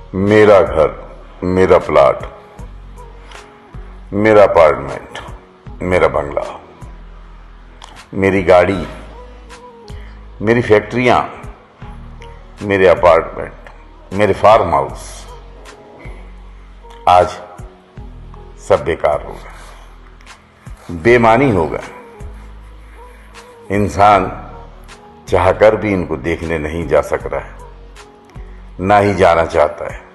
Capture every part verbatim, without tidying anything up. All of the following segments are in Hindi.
मेरा घर, मेरा प्लाट, मेरा अपार्टमेंट, मेरा बंगला, मेरी गाड़ी, मेरी फैक्ट्रियां, मेरे अपार्टमेंट, मेरे फार्म हाउस आज सब बेकार हो गए, बेमानी हो गए। इंसान चाहकर भी इनको देखने नहीं जा सक रहा है, ना ही जाना चाहता है।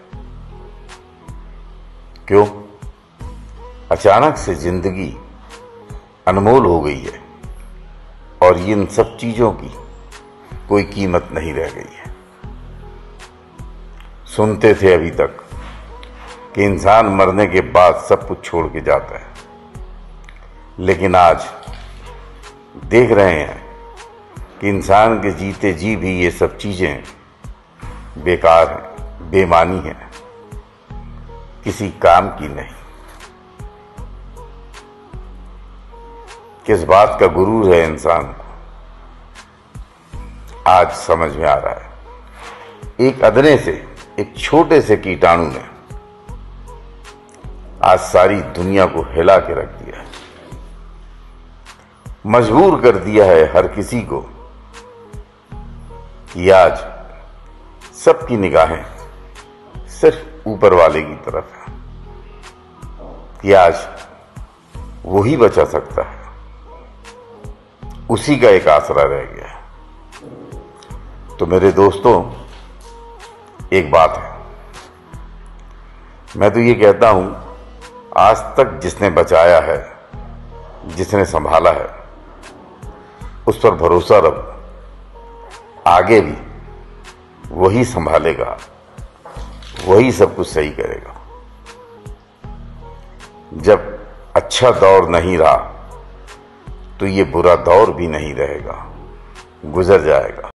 क्यों? अचानक से जिंदगी अनमोल हो गई है और इन सब चीजों की कोई कीमत नहीं रह गई है। सुनते थे अभी तक कि इंसान मरने के बाद सब कुछ छोड़ के जाता है, लेकिन आज देख रहे हैं कि इंसान के जीते जी भी ये सब चीजें बेकार हैं, बेमानी हैं, किसी काम की नहीं। किस बात का गुरूर है इंसान को, आज समझ में आ रहा है। एक अदने से, एक छोटे से कीटाणु ने आज सारी दुनिया को हिला के रख दिया है, मजबूर कर दिया है हर किसी को कि आज सबकी निगाहें सिर्फ ऊपर वाले की तरफ है, कि आज वो ही बचा सकता है, उसी का एक आसरा रह गया है। तो मेरे दोस्तों, एक बात है, मैं तो ये कहता हूं, आज तक जिसने बचाया है, जिसने संभाला है, उस पर भरोसा रखो, आगे भी वही संभालेगा, वही सब कुछ सही करेगा। जब अच्छा दौर नहीं रहा तो ये बुरा दौर भी नहीं रहेगा, गुजर जाएगा।